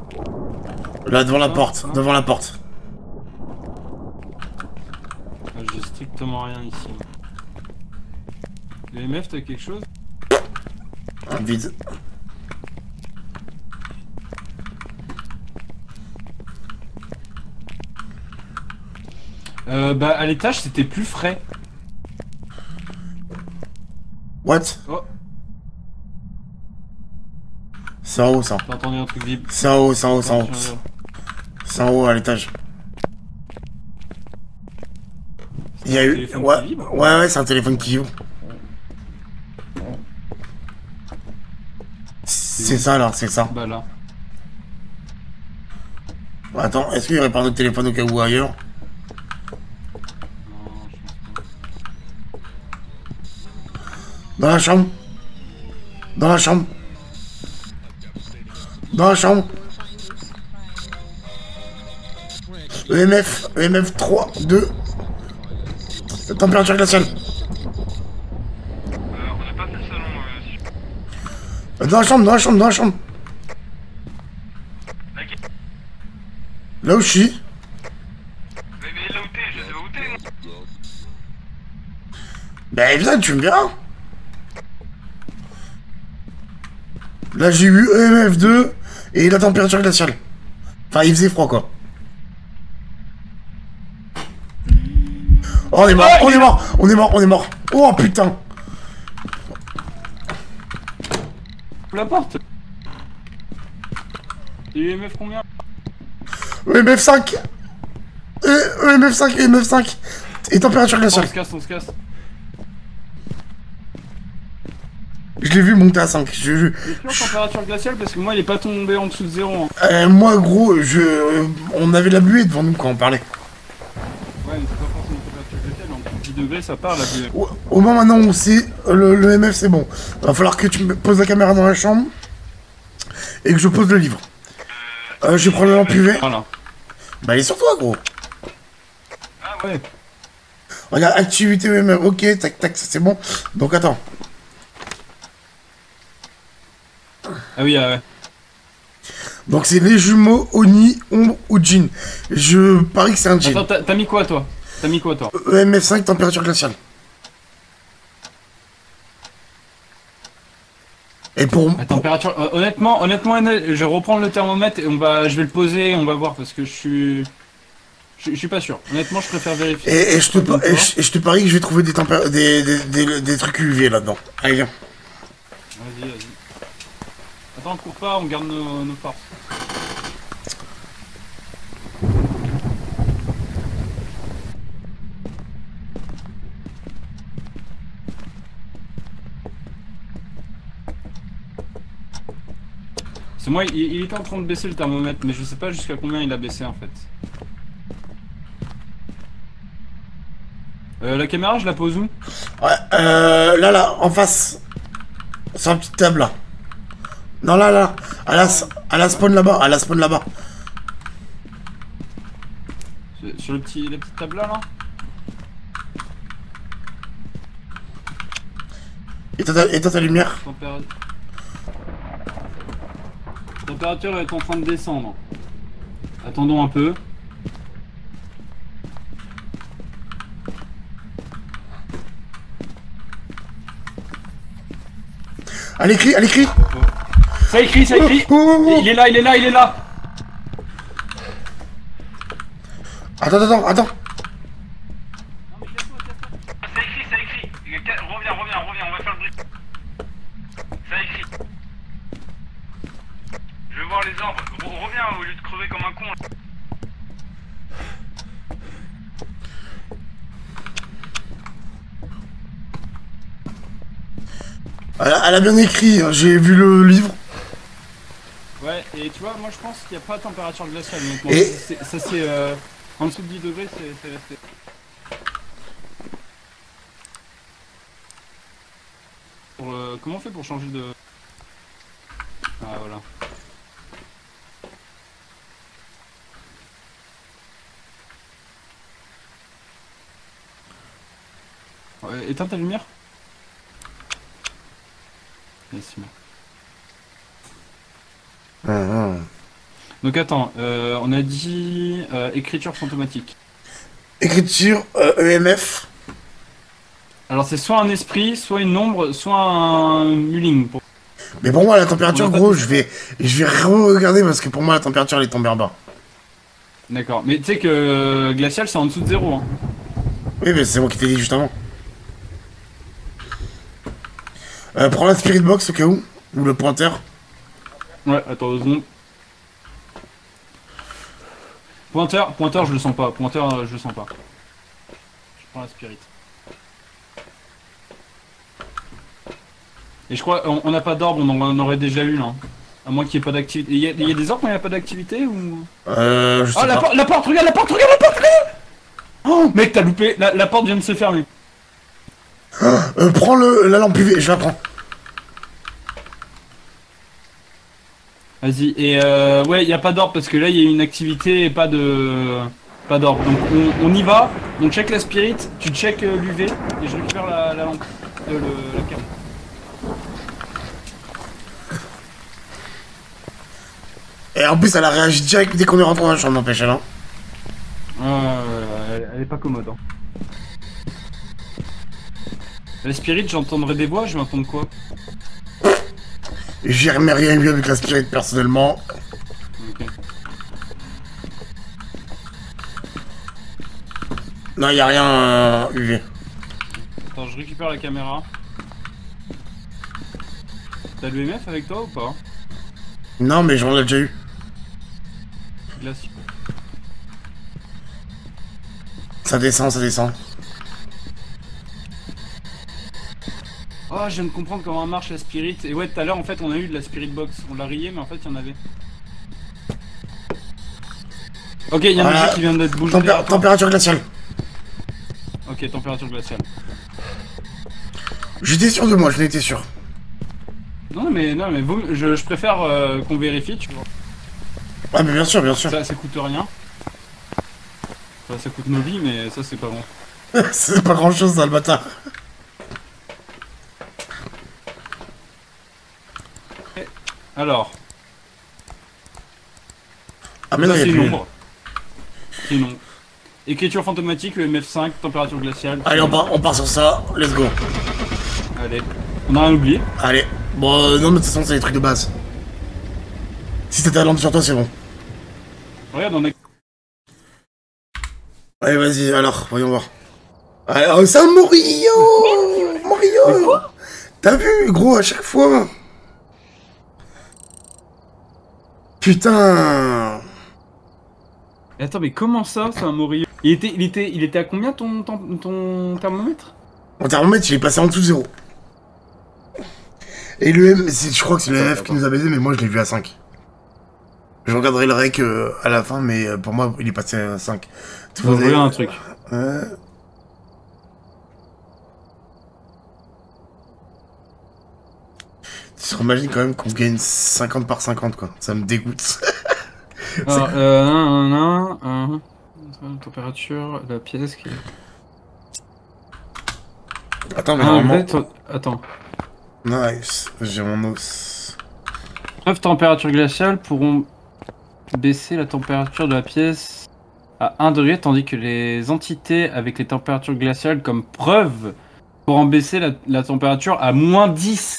[SPEAKER 1] Là, devant la porte, devant la porte.
[SPEAKER 2] Ah, J'ai strictement rien ici. Le M F, t'as quelque chose?
[SPEAKER 1] Vide.
[SPEAKER 2] Euh, bah à l'étage c'était plus frais.
[SPEAKER 1] What?
[SPEAKER 2] Oh,
[SPEAKER 1] C'est en haut ça.
[SPEAKER 2] j'ai entendu un truc vibre.
[SPEAKER 1] C'est en haut, c'est en haut, c'est en haut. C'est en haut à l'étage. Il y a eu. Ouais, ouais, ouais, c'est un téléphone qui vibre. C'est ça là, c'est ça.
[SPEAKER 2] Bah là.
[SPEAKER 1] Attends, est-ce qu'il y aurait pas d'autres téléphones au cas où ailleurs?
[SPEAKER 2] Non, je pense pas.
[SPEAKER 1] Dans la chambre. Dans la chambre. Dans la chambre. E M F, E M F trois, deux. Température glaciale.
[SPEAKER 2] Euh, on n'a pas fait le salon. Euh,
[SPEAKER 1] Dans la chambre, dans la chambre, dans la chambre. Là où je suis.
[SPEAKER 2] mais, mais là où t'es, je sais où t'es.
[SPEAKER 1] Ben viens, tu me verras. Là j'ai eu E M F deux et la température glaciale. Enfin il faisait froid quoi. Oh, on est mort, on est mort, on est mort, on est mort. Oh putain.
[SPEAKER 2] La porte. Et M F combien?
[SPEAKER 1] E M F cinq. E M F cinq, E M F cinq. Et température
[SPEAKER 2] On
[SPEAKER 1] glaciale.
[SPEAKER 2] se casse, on se casse.
[SPEAKER 1] Je l'ai vu monter à cinq, j'ai vu.
[SPEAKER 2] Il est plus en température glaciale parce que moi il est pas tombé en dessous de zéro. Hein.
[SPEAKER 1] Euh, moi gros, je, euh, on avait la buée devant nous quand on parlait.
[SPEAKER 2] Ouais, mais c'est pas forcément température glaciale, en dessous de dix degrés ça part la buée.
[SPEAKER 1] Au, au moins maintenant on sait, le, le M F c'est bon. Va falloir que tu me poses la caméra dans la chambre et que je pose le livre. Euh, je vais prendre la lampe U V.
[SPEAKER 2] Voilà.
[SPEAKER 1] Bah il est sur toi gros.
[SPEAKER 2] Ah ouais.
[SPEAKER 1] Regarde, activité E M F, ok, tac tac, ça c'est bon. Donc attends.
[SPEAKER 2] Ah oui, ah ouais.
[SPEAKER 1] Donc c'est les jumeaux Oni, Ombre ou Jin. Je parie que c'est un Jin.
[SPEAKER 2] Attends, t'as t'as mis quoi toi? T'as mis quoi toi?
[SPEAKER 1] E M F cinq, température glaciale. Et pour...
[SPEAKER 2] La température, euh, honnêtement, honnêtement, Enel, je vais reprendre le thermomètre et on va, je vais le poser et on va voir parce que je suis, je, je suis pas sûr. Honnêtement, je préfère vérifier.
[SPEAKER 1] Et, et, je te, pa- et, je, et je te parie que je vais trouver des, tempé- des, des, des, des trucs U V là-dedans. Allez viens.
[SPEAKER 2] Vas-y, vas-y. Attends, cours pas, on garde nos, nos forces. C'est moi, il, il était en train de baisser le thermomètre, mais je sais pas jusqu'à combien il a baissé en fait. Euh, la caméra, je la pose où?
[SPEAKER 1] Ouais, euh, là, là, en face. Sur la petite table là. Non, là, là. À la, à la spawn là-bas, à la spawn là-bas.
[SPEAKER 2] Sur, sur le petit, la petite table là, là?
[SPEAKER 1] Et toi, ta- et toi, ta lumière?
[SPEAKER 2] Tempéra- Température est en train de descendre. Attendons un peu.
[SPEAKER 1] Elle écrit, elle écrit.
[SPEAKER 2] Ça écrit, ça écrit.
[SPEAKER 1] Oh, oh, oh.
[SPEAKER 2] Il est là, il est là, il est là.
[SPEAKER 1] Attends, attends, attends.
[SPEAKER 2] Ça écrit, ça écrit. Reviens, reviens, reviens, on va faire le bruit. Ça écrit. Je veux voir les orbes. Re- reviens au lieu de crever comme un con.
[SPEAKER 1] Elle a, elle a bien écrit, hein, j'ai vu le livre.
[SPEAKER 2] Ouais, et tu vois, moi je pense qu'il n'y a pas de température glaciale. honnêtement.
[SPEAKER 1] Et-
[SPEAKER 2] C'est- Ça c'est... Euh, en dessous de dix degrés, c'est c'est resté. Pour, euh, comment on fait pour changer de... Ah voilà. Ouais, éteins ta lumière. Merci.
[SPEAKER 1] Hum, hum.
[SPEAKER 2] Donc attends, euh, on a dit euh, écriture fantomatique.
[SPEAKER 1] Écriture euh, E M F.
[SPEAKER 2] Alors c'est soit un esprit, soit une ombre, soit un mulling. Pour...
[SPEAKER 1] Mais pour moi, la température, gros, je vais, je vais regarder parce que pour moi, la température, elle est tombée en bas.
[SPEAKER 2] D'accord, mais tu sais que euh, glacial, c'est en dessous de zéro. Hein.
[SPEAKER 1] Oui, mais c'est moi qui t'ai dit juste avant. Euh, prends la spirit box au cas où. Ou le pointeur.
[SPEAKER 2] Ouais, attends deux secondes. Pointeur, pointeur, je le sens pas. Pointeur, je le sens pas. Je prends la spirit. Et je crois, on n'a pas d'orbe, on en aurait déjà eu là. À moins qu'il n'y ait pas d'activité. Il y, y a des orbes quand il n'y a pas d'activité ou...
[SPEAKER 1] Euh, je sais
[SPEAKER 2] Oh, la,
[SPEAKER 1] pas.
[SPEAKER 2] por la porte, regarde la porte, regarde la porte, regarde. Oh, mec, t'as loupé. La, la porte vient de se fermer.
[SPEAKER 1] Euh, prends le, la lampe U V, je la prends.
[SPEAKER 2] Vas-y, et euh, ouais, il n'y a pas d'orbe parce que là, il y a une activité et pas de... Pas d'orbe. Donc on, on y va, on check la spirit, tu check euh, l'U V et je récupère la, la lampe, euh, le, la carte.
[SPEAKER 1] Et en plus, elle a réagi direct dès qu'on est rentré dans la chambre, n'empêche, elle, hein.
[SPEAKER 2] Euh, elle, elle est pas commode. Hein. La spirit, j'entendrai des voix, je vais entendre quoi?
[SPEAKER 1] J'ai jamais rien vu avec la spirit, personnellement.
[SPEAKER 2] Ok.
[SPEAKER 1] Non, y a rien euh, U V.
[SPEAKER 2] Attends, je récupère la caméra. T'as l'U M F avec toi ou pas?
[SPEAKER 1] Non, mais j'en ai déjà eu.
[SPEAKER 2] Glace.
[SPEAKER 1] Ça descend, ça descend.
[SPEAKER 2] Oh, je viens de comprendre comment marche la spirit. Et ouais, tout à l'heure, en fait, on a eu de la spirit box. On l'a rayé, mais en fait, il y en avait. Ok, il y en a
[SPEAKER 1] Voilà.
[SPEAKER 2] un qui vient d'être bougé.
[SPEAKER 1] Tempé température glaciale.
[SPEAKER 2] Ok, température glaciale.
[SPEAKER 1] J'étais sûr de moi, je l'étais sûr.
[SPEAKER 2] Non, mais non, mais vous, je, je préfère euh, qu'on vérifie, tu vois.
[SPEAKER 1] Ah, mais bien sûr, bien sûr.
[SPEAKER 2] Ça, ça coûte rien. Enfin, ça coûte nos vies, mais ça, c'est pas bon.
[SPEAKER 1] C'est pas grand chose, ça, le bâtard.
[SPEAKER 2] Alors.
[SPEAKER 1] Ah, mais non,
[SPEAKER 2] Ça,
[SPEAKER 1] y a
[SPEAKER 2] c'est
[SPEAKER 1] plus.
[SPEAKER 2] une ombre. C'est une ombre. Écriture fantomatique, le M F cinq, température glaciale.
[SPEAKER 1] Allez, on part, on part sur ça, let's go.
[SPEAKER 2] Allez. On a rien oublié.
[SPEAKER 1] Allez. Bon, euh, non, mais de toute façon, c'est des trucs de base. Si t'as ta lampe sur toi, c'est bon.
[SPEAKER 2] Regarde, on a.
[SPEAKER 1] Allez, vas-y, alors, voyons voir. Allez, oh, c'est un Morillo Morillo T'as vu, gros, à chaque fois. Putain.
[SPEAKER 2] Et attends, mais comment ça, c'est un Morillo? Il était, il était, il était à combien ton, ton, ton thermomètre?
[SPEAKER 1] Mon thermomètre, il est passé en dessous de zéro. Et le M, je crois que c'est le M F qui nous a baisé, mais moi je l'ai vu à cinq. Je regarderai le rec euh, à la fin, mais euh, pour moi, il est passé à cinq. Tu
[SPEAKER 2] Faut
[SPEAKER 1] faisais-
[SPEAKER 2] regarder un truc.
[SPEAKER 1] Ouais. Tu te imagines quand même qu'on gagne cinquante par cinquante, quoi. Ça me dégoûte.
[SPEAKER 2] Alors, euh, un, un, un, un, température, la pièce qui est...
[SPEAKER 1] Attends, mais
[SPEAKER 2] Ah,
[SPEAKER 1] normalement...
[SPEAKER 2] peut-être- attends.
[SPEAKER 1] Nice, j'ai mon os.
[SPEAKER 2] Preuve température glaciale pourront baisser la température de la pièce à un degré, tandis que les entités avec les températures glaciales comme preuve pourront baisser la, la température à moins dix.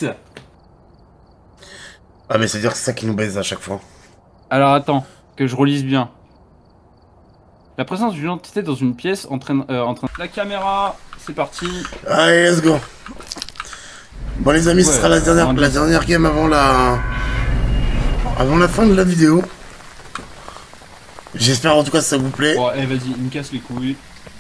[SPEAKER 1] Ah, mais c'est-à-dire que c'est ça qui nous baise à chaque fois.
[SPEAKER 2] Alors attends, que je relise bien. La présence d'une entité dans une pièce entraîne... Euh, entraîne... La caméra, c'est parti.
[SPEAKER 1] Allez, let's go. Bon, les amis, ce
[SPEAKER 2] Ouais,
[SPEAKER 1] sera la dernière,
[SPEAKER 2] on
[SPEAKER 1] la
[SPEAKER 2] dit-
[SPEAKER 1] dernière game avant la... Avant la fin de la vidéo. J'espère en tout cas que ça vous plaît.
[SPEAKER 2] Bon, allez, vas-y, il me casse les couilles.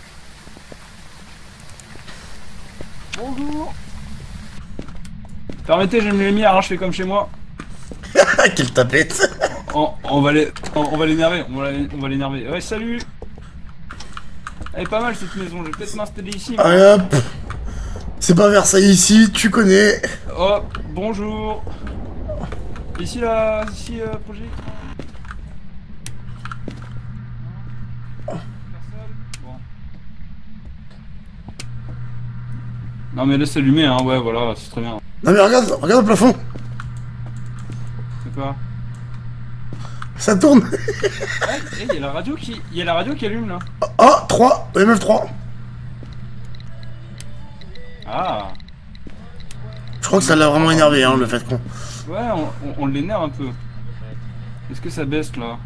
[SPEAKER 2] Bonjour. Permettez, j'ai mis les lumières, hein, je fais comme chez moi.
[SPEAKER 1] Quelle tapette.
[SPEAKER 2] On, on va les, on, on va l'énerver, on va l'é- on va l'énerver. Ouais, salut. Elle est pas mal cette maison, je vais peut-être m'installer ici. moi.
[SPEAKER 1] Allez hop. C'est pas Versailles ici, tu connais.
[SPEAKER 2] Oh, bonjour. Ici là, ici euh, projet. Personne. Bon. Non mais laisse allumer, hein, ouais, voilà, c'est très bien.
[SPEAKER 1] Non mais regarde, regarde le plafond.
[SPEAKER 2] C'est quoi?
[SPEAKER 1] Ça tourne.
[SPEAKER 2] Il y a la radio qui, il y a la radio qui allume là.
[SPEAKER 1] Oh, trop trois, E M F trois.
[SPEAKER 2] Ah.
[SPEAKER 1] Je crois que ça l'a vraiment énervé, hein, le fait qu'on...
[SPEAKER 2] Ouais, on, on, on l'énerve un peu. Est-ce que ça baisse là?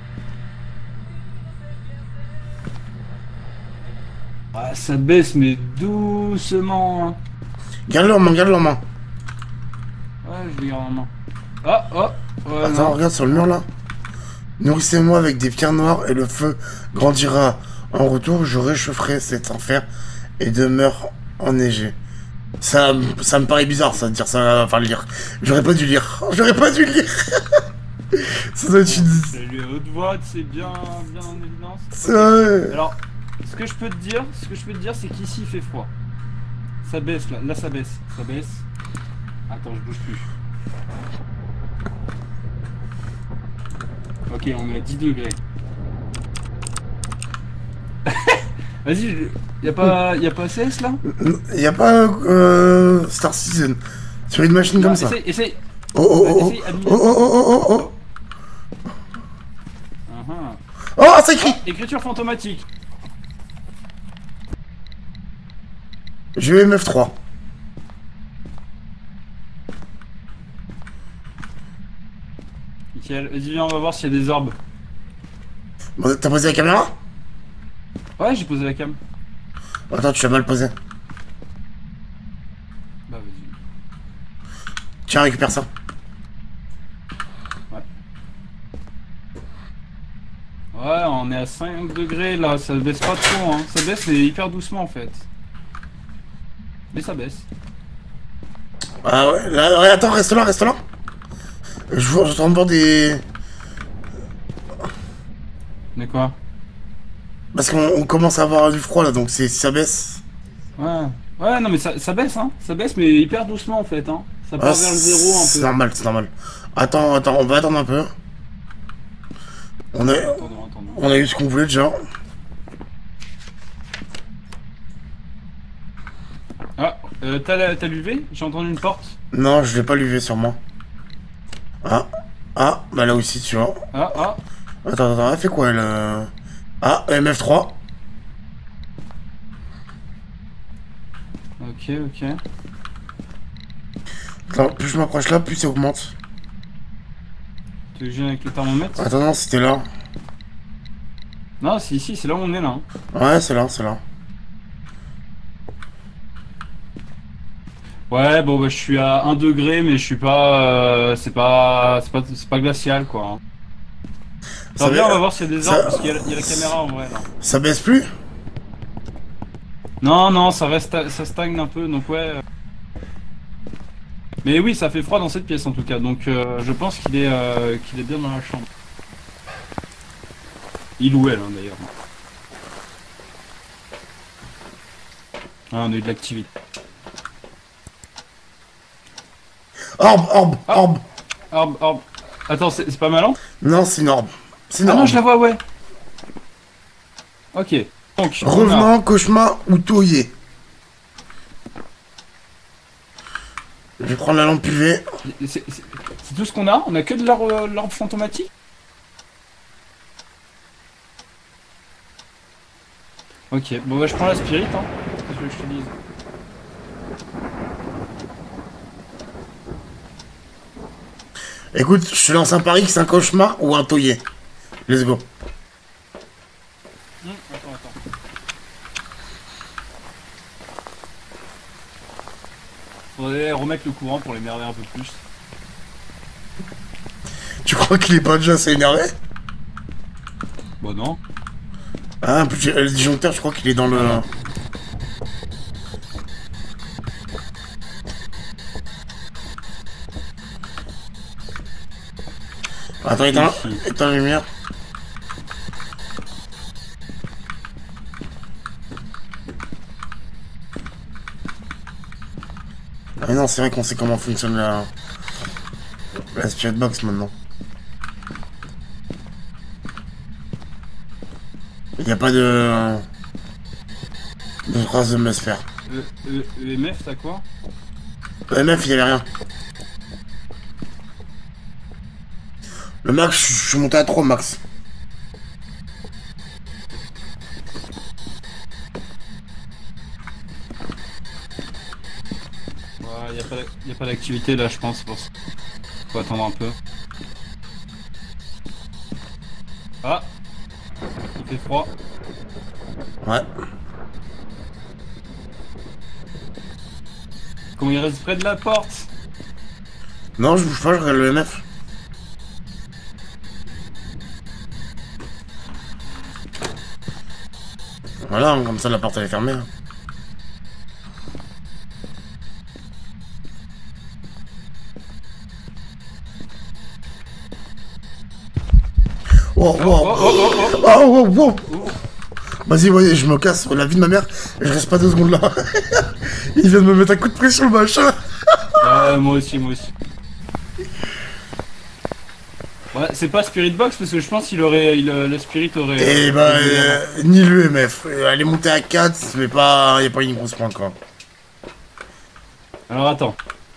[SPEAKER 2] Ah, ça baisse, mais doucement.
[SPEAKER 1] Garde-le en main, garde-le en main.
[SPEAKER 2] Ouais, je l'ai en main. Ah, oh, ouais,
[SPEAKER 1] Attends,
[SPEAKER 2] non.
[SPEAKER 1] regarde sur le mur là. Nourrissez-moi avec des pierres noires et le feu grandira. En retour, je réchaufferai cet enfer et demeure enneigé. Ça, ça me paraît bizarre, ça, de dire ça, enfin, le lire. J'aurais pas dû lire. J'aurais pas dû lire. Ça doit être une...
[SPEAKER 2] C'est lui à haute voix, c'est bien, bien en évidence.
[SPEAKER 1] C'est vrai.
[SPEAKER 2] Alors, ce que je peux te dire, ce que je peux te dire, c'est qu'ici il fait froid. Ça baisse là, là ça baisse, ça baisse. Attends, je bouge plus. Ok, on est à dix degrés. Vas-y, je... y'a pas, y a pas C S là?
[SPEAKER 1] Y a pas euh, Star Citizen sur une machine
[SPEAKER 2] Non,
[SPEAKER 1] comme ça.
[SPEAKER 2] essaye, essaye.
[SPEAKER 1] Oh oh oh
[SPEAKER 2] Essaye,
[SPEAKER 1] oh
[SPEAKER 2] admire.
[SPEAKER 1] oh oh oh oh oh.
[SPEAKER 2] Uh-huh.
[SPEAKER 1] Oh, c'est écrit.
[SPEAKER 2] Ah, écriture fantomatique.
[SPEAKER 1] J'ai eu M F trois.
[SPEAKER 2] Nickel. Vas-y, viens, on va voir s'il y a des orbes.
[SPEAKER 1] Bon, t'as posé la caméra?
[SPEAKER 2] Ouais, j'ai posé la cam.
[SPEAKER 1] Attends, tu l'as mal posé.
[SPEAKER 2] Bah, vas-y.
[SPEAKER 1] Tiens, récupère ça.
[SPEAKER 2] Ouais. Ouais, on est à cinq degrés là, ça baisse pas trop, hein. Ça baisse, mais hyper doucement en fait. Mais ça baisse.
[SPEAKER 1] Ah ouais, là, ouais, attends, reste là, reste là. Je vois, j'entends voir des...
[SPEAKER 2] Mais quoi?
[SPEAKER 1] Parce qu'on on commence à avoir du froid là, donc c'est si ça baisse.
[SPEAKER 2] Ouais. Ouais, non mais ça, ça baisse, hein. Ça baisse, mais hyper doucement en fait, hein. Ça part
[SPEAKER 1] Ah,
[SPEAKER 2] vers le zéro un peu.
[SPEAKER 1] c'est normal, c'est normal. Attends, attends, on va attendre un peu. On a,
[SPEAKER 2] Attendons, attendons.
[SPEAKER 1] on a eu ce qu'on voulait déjà.
[SPEAKER 2] Ah, euh, t'as l'U V? J'ai entendu une porte.
[SPEAKER 1] Non, je vais pas l'U V sur moi. Ah, ah, bah là aussi, tu vois.
[SPEAKER 2] Ah, ah.
[SPEAKER 1] Attends, attends, elle fait quoi elle euh... Ah, M F trois.
[SPEAKER 2] Ok, ok.
[SPEAKER 1] Attends, plus je m'approche là, plus ça augmente.
[SPEAKER 2] Tu veux que je vienne avec le thermomètre?
[SPEAKER 1] Attends, non, c'était là.
[SPEAKER 2] Non, c'est ici, c'est là où on est là. Hein.
[SPEAKER 1] Ouais, c'est là, c'est là.
[SPEAKER 2] Ouais, bon, bah, je suis à un degré, mais je suis pas. Euh, c'est pas. C'est pas, c'est pas glacial, quoi. Hein.
[SPEAKER 1] Ça
[SPEAKER 2] Attends, viens,
[SPEAKER 1] va-
[SPEAKER 2] on va voir s'il y a des
[SPEAKER 1] ça-
[SPEAKER 2] arbres, parce qu'il y, a- il y a la caméra en vrai, là.
[SPEAKER 1] Ça baisse plus?
[SPEAKER 2] Non, non, ça reste. Ça stagne un peu, donc ouais. euh. Mais oui, ça fait froid dans cette pièce en tout cas, donc euh, je pense qu'il est, euh, qu'il est bien dans la chambre. Il ou elle, hein, d'ailleurs. Ah, on a eu de l'activité.
[SPEAKER 1] Orbe, orbe,
[SPEAKER 2] Ah.
[SPEAKER 1] orbe.
[SPEAKER 2] Orbe, orbe. Attends, c'est c'est pas malin?
[SPEAKER 1] Non, c'est une orbe. C'est une
[SPEAKER 2] Ah non,
[SPEAKER 1] orbe.
[SPEAKER 2] je la vois, ouais. Ok. Donc, on a-
[SPEAKER 1] Revenant, cauchemar ou tauillé. Je vais prendre la lampe U V.
[SPEAKER 2] C'est c'est- c'est tout ce qu'on a? On a que de l'or- euh, l'orbe fantomatique? Ok, bon bah je prends la spirit, hein. Qu'est-ce que je te dise?
[SPEAKER 1] Écoute, je te lance un pari que c'est un cauchemar ou un tauillé. Let's go.
[SPEAKER 2] Hum, attends, attends. Faudrait remettre le courant pour l'énerver un peu plus.
[SPEAKER 1] Tu crois qu'il est pas déjà assez énervé?
[SPEAKER 2] Bah non.
[SPEAKER 1] Ah, plus le disjoncteur, je crois qu'il est dans le... Attends, éteins, éteins la lumière. Ah non, c'est vrai qu'on sait comment fonctionne la... la spirit box maintenant. Il n'y a pas de... de trace de Mesfer.
[SPEAKER 2] E, e, E M F, t'as quoi?
[SPEAKER 1] Le M F, il y avait rien. Le max, je suis monté à trois max.
[SPEAKER 2] Ouais, y a pas, y a pas d'activité là, je pense. Pour ça. Faut attendre un peu. Ah, il fait froid.
[SPEAKER 1] Ouais.
[SPEAKER 2] Comment il reste près de la porte?
[SPEAKER 1] Non, je bouge pas, je regarde le M F. Voilà, comme ça la porte elle est fermée. Hein. Oh, oh,
[SPEAKER 2] Oh, oh, oh, oh, oh.
[SPEAKER 1] oh, oh, oh. Vas-y, voyez, je me casse, la vie de ma mère, je reste pas deux secondes là. Il vient de me mettre un coup de pression, le machin.
[SPEAKER 2] Ouais, moi aussi, moi aussi. Ouais, c'est pas Spirit Box parce que je pense qu'il aurait. Il, le Spirit aurait.
[SPEAKER 1] Et bah, euh, ni le M F. Elle est montée à quatre, mais pas. Y'a pas une grosse pointe quoi.
[SPEAKER 2] Alors attends.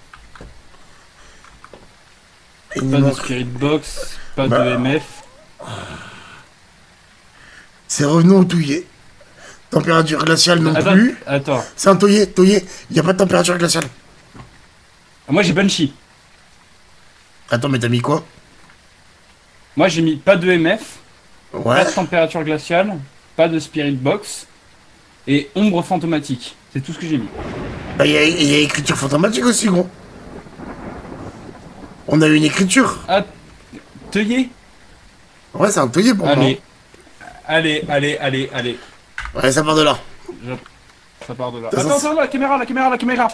[SPEAKER 1] Et
[SPEAKER 2] Pas de Spirit Box, pas
[SPEAKER 1] bah...
[SPEAKER 2] de M F.
[SPEAKER 1] C'est revenu au touillé. Température glaciale non
[SPEAKER 2] attends,
[SPEAKER 1] plus.
[SPEAKER 2] Attends.
[SPEAKER 1] C'est un touillé, touillé. Y a pas de température glaciale.
[SPEAKER 2] Moi j'ai Banshee.
[SPEAKER 1] Attends, mais t'as mis quoi?
[SPEAKER 2] Moi j'ai mis pas de M F,
[SPEAKER 1] Ouais.
[SPEAKER 2] pas de température glaciale, pas de Spirit Box et ombre fantomatique. C'est tout ce que j'ai mis.
[SPEAKER 1] Bah y a, y a écriture fantomatique aussi, gros. On a eu une écriture.
[SPEAKER 2] Ah, Teuillé.
[SPEAKER 1] Ouais, c'est un touillé pour moi.
[SPEAKER 2] Allez, allez, allez, allez, allez.
[SPEAKER 1] Ouais, ça part de là.
[SPEAKER 2] Je... Ça part de là.
[SPEAKER 1] Ça,
[SPEAKER 2] Attends,
[SPEAKER 1] ça,
[SPEAKER 2] attends, la caméra, la caméra, la caméra.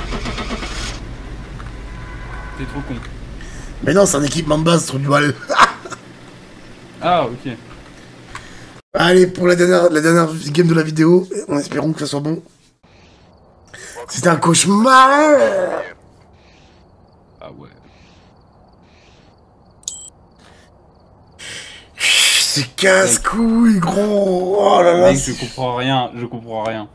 [SPEAKER 2] T'es trop con.
[SPEAKER 1] Mais non, c'est un équipement de base, trou de balle.
[SPEAKER 2] Ah, ok.
[SPEAKER 1] Allez, pour la dernière, la dernière game de la vidéo, en espérant que ça soit bon. C'était un cauchemar.
[SPEAKER 2] Ah ouais.
[SPEAKER 1] C'est casse-couille, gros. Oh là là.
[SPEAKER 2] Mec, je comprends rien, je comprends rien.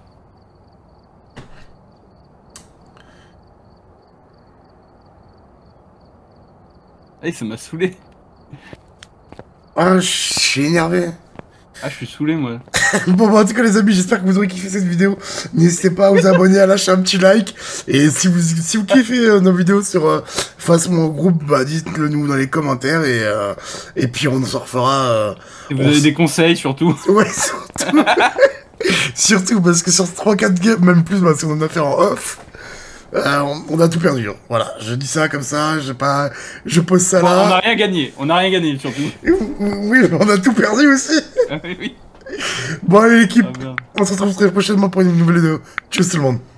[SPEAKER 2] Eh, ça m'a saoulé.
[SPEAKER 1] Ah, je suis énervé.
[SPEAKER 2] Ah, je suis saoulé, moi.
[SPEAKER 1] Bon, bah, en tout cas, les amis, j'espère que vous aurez kiffé cette vidéo. N'hésitez pas à vous abonner, à lâcher un petit like. Et si vous, si vous kiffez euh, nos vidéos sur euh, façon au groupe, bah, dites-le nous dans les commentaires. Et, euh, et puis, on s'en refera. Euh,
[SPEAKER 2] Et vous avez
[SPEAKER 1] s...
[SPEAKER 2] des conseils, surtout.
[SPEAKER 1] Ouais, surtout. Surtout parce que sur trois quatre games, même plus, bah, si on en a fait en off. Euh, on, on a tout perdu. Hein. Voilà, je dis ça comme ça, je pas, je pose ça
[SPEAKER 2] Bon,
[SPEAKER 1] là.
[SPEAKER 2] on n'a rien gagné, on n'a rien gagné surtout.
[SPEAKER 1] Oui, mais on a tout perdu aussi.
[SPEAKER 2] Oui.
[SPEAKER 1] Bon allez l'équipe,
[SPEAKER 2] Ah,
[SPEAKER 1] on se retrouve très prochainement pour une nouvelle vidéo. Tchuss tout le monde.